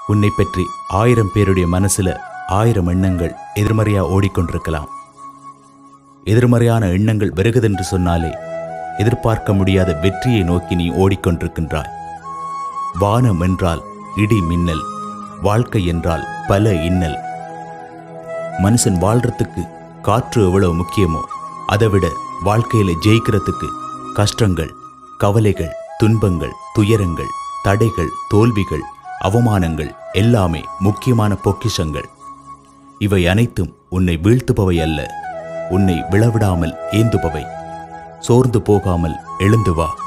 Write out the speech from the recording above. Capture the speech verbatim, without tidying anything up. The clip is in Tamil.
உன்னை பற்றி ஆயிரம் பேருடைய மனசுல ஆயிரம் எண்ணங்கள் எதிர்மறையா ஓடிக்கொண்டிருக்கலாம். எதிர்மறையான எண்ணங்கள் வருகுதென்று சொன்னாலே எதிர்பார்க்க முடியாத வெற்றியை நோக்கி நீ ஓடிக்கொண்டிருக்கின்றாய். வானம் என்றால் இடி மின்னல், வாழ்க்கை என்றால் பல இன்னல். மனுஷன் வாழ்றதுக்கு காற்று எவ்வளவு முக்கியமோ அதைவிட வாழ்க்கையில ஜெயிக்கிறதுக்கு கஷ்டங்கள், கவலைகள், துன்பங்கள், துயரங்கள், தடைகள், தோல்விகள், அவமானங்கள் எல்லாமே முக்கியமான பொக்கிஷங்கள். இவை அனைத்தும் உன்னை வீழ்த்துபவை அல்ல, உன்னை விழவிடாமல் ஏந்துபவை. சோர்ந்து போகாமல் எழுந்து வா.